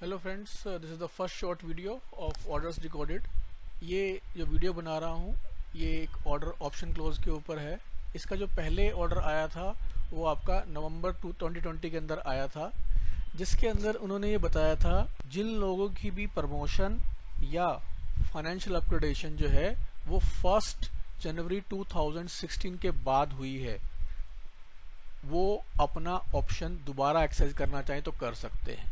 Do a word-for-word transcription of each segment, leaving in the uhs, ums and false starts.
Hello friends, this is the first short video of orders decoded. ये जो video बना रहा हूँ ये एक ऑर्डर ऑप्शन क्लोज के ऊपर है। इसका जो पहले ऑर्डर आया था वो आपका नवंबर टू ट्वेंटी ट्वेंटी के अंदर आया था, जिसके अंदर उन्होंने ये बताया था जिन लोगों की भी प्रमोशन या फाइनेंशियल अपग्रेडेशन जो है वो first January two thousand sixteen के बाद हुई है, वो अपना ऑप्शन दोबारा एक्सरसाइज करना चाहें तो कर सकते हैं।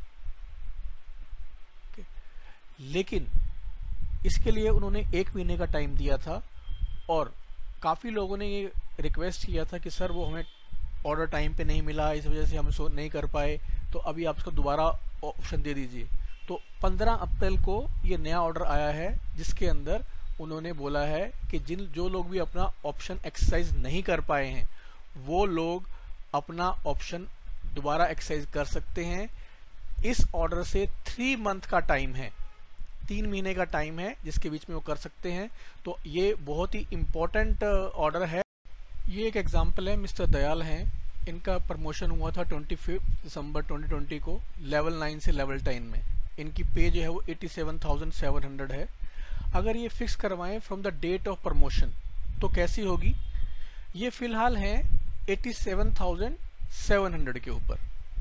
लेकिन इसके लिए उन्होंने एक महीने का टाइम दिया था और काफ़ी लोगों ने ये रिक्वेस्ट किया था कि सर वो हमें ऑर्डर टाइम पे नहीं मिला, इस वजह से हम सो नहीं कर पाए, तो अभी आप इसको दोबारा ऑप्शन दे दीजिए। तो पंद्रह अप्रैल को ये नया ऑर्डर आया है जिसके अंदर उन्होंने बोला है कि जिन जो लोग भी अपना ऑप्शन एक्सरसाइज नहीं कर पाए हैं वो लोग अपना ऑप्शन दोबारा एक्सरसाइज कर सकते हैं। इस ऑर्डर से थ्री मंथ का टाइम है, तीन महीने का टाइम है जिसके बीच में वो कर सकते हैं। तो ये बहुत ही इम्पोर्टेंट ऑर्डर है। ये एक एग्जांपल है, मिस्टर दयाल हैं, इनका प्रमोशन हुआ था twenty fifth December twenty twenty को लेवल नाइन से लेवल टेन में। इनकी पे जो है वो eighty seven thousand seven hundred है। अगर ये फिक्स करवाएं from the date of promotion तो कैसी होगी? ये फिलहाल हैं eighty seven thousand seven hundred के ऊपर,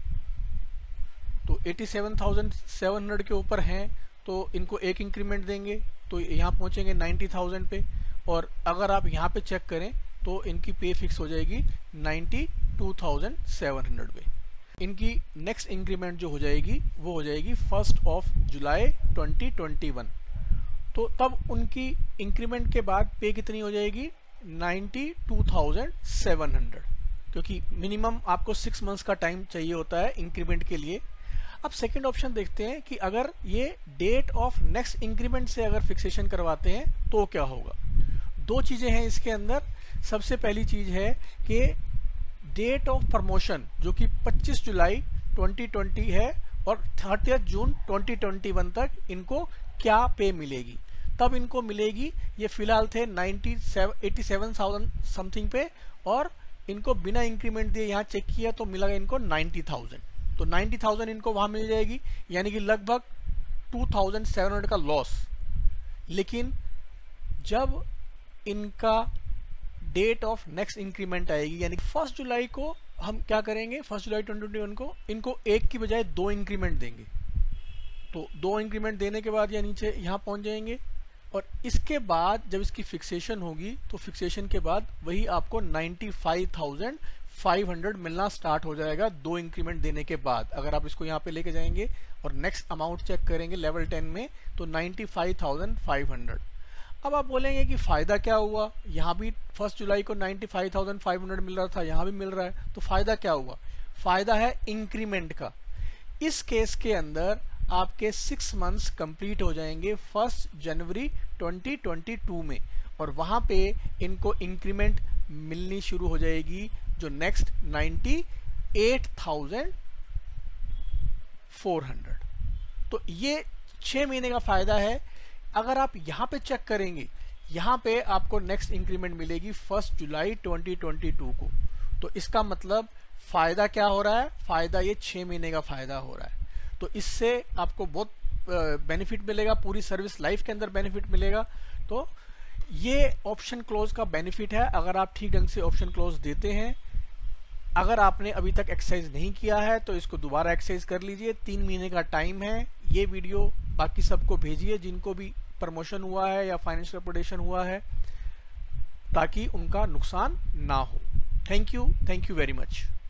तो eighty seven thousand seven hundred के ऊपर हैं तो इनको एक इंक्रीमेंट देंगे तो यहाँ पहुँचेंगे नाइन्टी थाउजेंड पे। और अगर आप यहाँ पे चेक करें तो इनकी पे फिक्स हो जाएगी ninety two thousand seven hundred पे। इनकी नेक्स्ट इंक्रीमेंट जो हो जाएगी वो हो जाएगी first of July twenty twenty one. तो तब उनकी इंक्रीमेंट के बाद पे कितनी हो जाएगी? Ninety two thousand seven hundred, क्योंकि मिनिमम आपको सिक्स मंथ्स का टाइम चाहिए होता है इंक्रीमेंट के लिए। अब सेकंड ऑप्शन देखते हैं कि अगर ये डेट ऑफ नेक्स्ट इंक्रीमेंट से अगर फिक्सेशन करवाते हैं तो क्या होगा। दो चीजें हैं इसके अंदर। सबसे पहली चीज है कि डेट ऑफ प्रमोशन जो कि पच्चीस जुलाई ट्वेंटी ट्वेंटी है और thirtieth June twenty twenty one तक इनको क्या पे मिलेगी। तब इनको मिलेगी, ये फिलहाल थे ninety seven eighty seven thousand something पे और इनको बिना इंक्रीमेंट दिए यहाँ चेक किया तो मिला इनको नाइन्टी थाउजेंड। तो नाइन्टी थाउजेंड इनको वहां मिल जाएगी, यानी कि लगभग टू थाउजेंड सेवन हंड्रेड का लॉस। लेकिन जब इनका डेट ऑफ नेक्स्ट इंक्रीमेंट आएगी यानी कि फर्स्ट जुलाई को हम क्या करेंगे, first July twenty twenty one को इनको एक की बजाय दो इंक्रीमेंट देंगे। तो दो इंक्रीमेंट देने के बाद या नीचे यहाँ पहुंच जाएंगे और इसके बाद जब इसकी फिक्सेशन होगी तो फिक्सेशन के बाद वही आपको ninety five thousand five hundred मिलना स्टार्ट हो जाएगा दो इंक्रीमेंट देने के बाद। अगर आप इसको यहाँ पे लेके जाएंगे और नेक्स्ट अमाउंट चेक करेंगे लेवल टेन में तो ninety five thousand five hundred. अब आप बोलेंगे कि फायदा क्या हुआ, यहाँ भी फर्स्ट जुलाई को ninety five thousand five hundred मिल रहा था, यहाँ भी मिल रहा है, तो फायदा क्या हुआ? फायदा है इंक्रीमेंट का। इस केस के अंदर आपके सिक्स मंथ्स कंप्लीट हो जाएंगे first January twenty twenty two में और वहां पे इनको इंक्रीमेंट मिलनी शुरू हो जाएगी जो next ninety eight thousand four hundred. तो ये छह महीने का फायदा है। अगर आप यहाँ पे चेक करेंगे, यहाँ पे आपको नेक्स्ट इंक्रीमेंट मिलेगी first July twenty twenty two को। तो इसका मतलब फायदा क्या हो रहा है? फायदा ये छह महीने का फायदा हो रहा है। तो इससे आपको बहुत बेनिफिट मिलेगा, पूरी सर्विस लाइफ के अंदर बेनिफिट मिलेगा। तो ये ऑप्शन क्लोज का बेनिफिट है अगर आप ठीक ढंग से ऑप्शन क्लोज देते हैं। अगर आपने अभी तक एक्सरसाइज नहीं किया है तो इसको दोबारा एक्सरसाइज कर लीजिए, तीन महीने का टाइम है। ये वीडियो बाकी सबको भेजिए जिनको भी प्रमोशन हुआ है या फाइनेंशियल अपग्रेडेशन हुआ है, ताकि उनका नुकसान ना हो। Thank you, thank you very much.